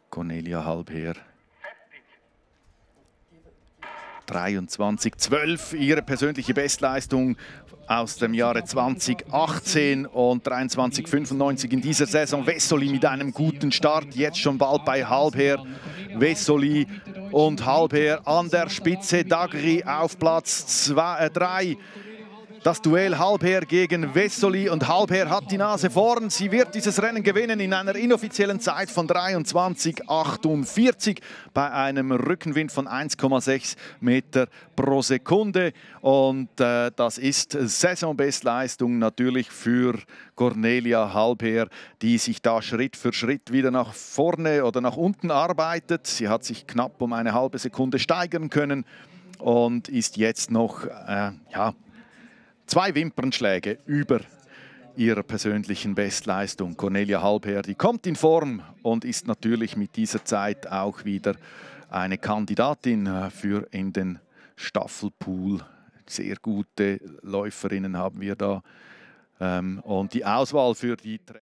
Cornelia Halbherr. 23,12, ihre persönliche Bestleistung aus dem Jahre 2018 und 23,95 in dieser Saison. Wessoli mit einem guten Start, jetzt schon bald bei Halbherr. Wessoli und Halbherr an der Spitze, Dagri auf Platz 3. Das Duell Halbherr gegen Wessoli und Halbherr hat die Nase vorn. Sie wird dieses Rennen gewinnen in einer inoffiziellen Zeit von 23,48 bei einem Rückenwind von 1,6 Meter pro Sekunde. Und das ist Saisonbestleistung natürlich für Cornelia Halbherr, die sich da Schritt für Schritt wieder nach vorne oder nach unten arbeitet. Sie hat sich knapp um eine halbe Sekunde steigern können und ist jetzt noch 2 Wimpernschläge über ihrer persönlichen Bestleistung. Cornelia Halbherr, die kommt in Form und ist natürlich mit dieser Zeit auch wieder eine Kandidatin für in den Staffelpool. Sehr gute Läuferinnen haben wir da. Und die Auswahl für die